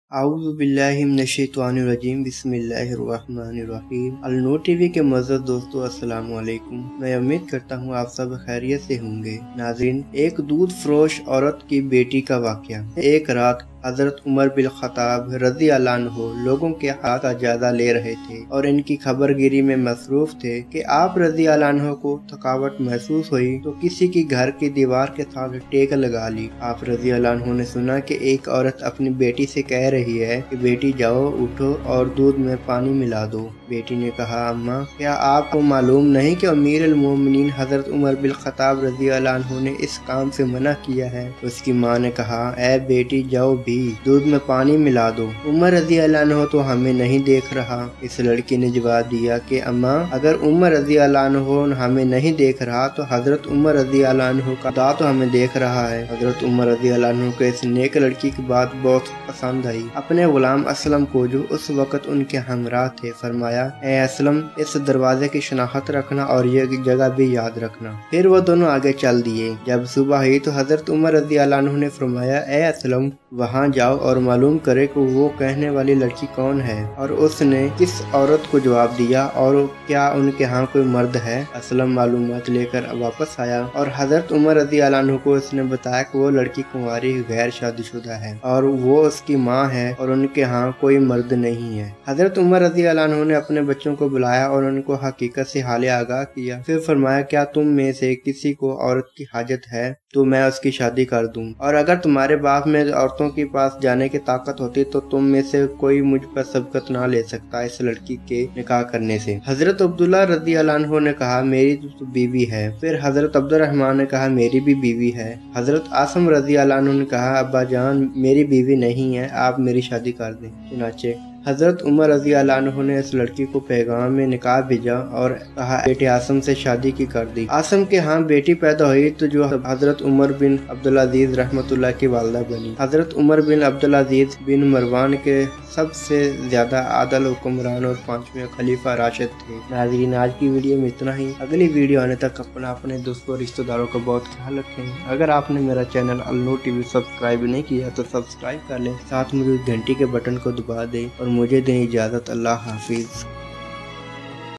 आऊज़ु बिल्लाहि मिनश्शैतानिर्रजीम बिस्मिल्लाहिर्रहमानिर्रहीम। अलनूर टीवी के मुअज़्ज़ज़ दोस्तों, अस्सलामु अलैकुम। मैं उम्मीद करता हूँ आप सब खैरियत से होंगे। नाज़रीन, एक दूध फरोश औरत की बेटी का वाक़या। एक रात हज़रत उमर बिन ख़त्ताब रज़ी अल्लाह अन्हु लोगों के हाथ का जायज़ा ले रहे थे और इनकी खबरगिरी में मसरूफ़ थे कि आप रज़ी अल्लाह अन्हु को थकावट महसूस हुई तो किसी की घर की दीवार के साथ टेक लगा ली। आप रज़ी अल्लाह अन्हु ने सुना कि एक औरत अपनी बेटी से कह रही है कि बेटी जाओ, उठो और दूध में पानी मिला दो। बेटी ने कहा, अम्मा, क्या आपको मालूम नहीं कि अमीर अल मोमिनीन हज़रत उमर बिन ख़त्ताब रज़ी अल्लाह अन्हु ने इस काम से मना किया है? उसकी माँ ने कहा, ऐ बेटी, जाओ दूध में पानी मिला दो। उमर रज़ी अल्लाह अन्हु तो हमें नहीं देख रहा। इस लड़की ने जवाब दिया कि अम्मा, अगर उमर रज़ी अल्लाह अन्हु हमें नहीं देख रहा तो हज़रत उमर रज़ी अल्लाह अन्हु का खुदा तो हमें देख रहा है। हज़रत उमर रज़ी अल्लाह अन्हु को इस नेक लड़की की बात बहुत पसंद आई। अपने गुलाम असलम को, जो उस वक्त उनके हमराह थे, फरमाया, ए असलम, इस दरवाजे की शनाख्त रखना और ये जगह भी याद रखना। फिर वो दोनों आगे चल दिए। जब सुबह हुई तो हज़रत उमर रज़ी अल्लाह अन्हु ने फरमाया, ए असलम, वहाँ जाओ और मालूम करे कि वो कहने वाली लड़की कौन है और उसने किस औरत को जवाब दिया और क्या उनके यहाँ कोई मर्द है। असलम मालूमात लेकर वापस आया और हज़रत उमर रज़ी अल्लाह अन्हु को उसने बताया कि वो लड़की कुंवारी गैर शादीशुदा है और वो उसकी माँ है और उनके यहाँ कोई मर्द नहीं है। हज़रत उमर रज़ी अल्लाह अन्हु ने अपने बच्चों को बुलाया और उनको हकीकत से हाले आगाह किया। फिर फरमाया, क्या तुम में से किसी को औरत की हाजत है तो मैं उसकी शादी कर दूं, और अगर तुम्हारे बाप में औरतों के पास जाने की ताकत होती तो तुम में से कोई मुझ पर सबकत ना ले सकता इस लड़की के निकाह करने से। हजरत अब्दुल्ला रज़ी अल्लाह अन्हु ने कहा, मेरी तो बीवी है। फिर हजरत अब्दुर्रहमान ने कहा, मेरी भी बीवी है। हजरत आसम रज़ी अल्लाह अन्हु ने कहा, अब्बा जान, मेरी बीवी नहीं है, आप मेरी शादी कर दें। चुनाचे हज़रत उमर रज़ी अल्लाह अन्हु ने इस लड़की को पैगाम में निकाह भेजा और कहा, बेटे आसम से शादी की कर दी। आसम के यहाँ बेटी पैदा हुई तो जो हज़रत उमर बिन अब्दुल अजीज रहमतुल्लाह की वालदा बनी। हज़रत उमर बिन अब्दुल अजीज बिन मरवान के सबसे ज्यादा आदल हुक्मरान और 5वें खलीफा राशिद थे। नाज़रीन, आज की वीडियो में इतना ही। अगली वीडियो आने तक अपने दोस्तों और रिश्तेदारों का बहुत ख्याल रखें। अगर आपने मेरा चैनल अलनूर टीवी सब्सक्राइब नहीं किया तो सब्सक्राइब कर लें, साथ में घंटी के बटन को दबा दें और मुझे दें इजाज़त। अल्लाह हाफिज़।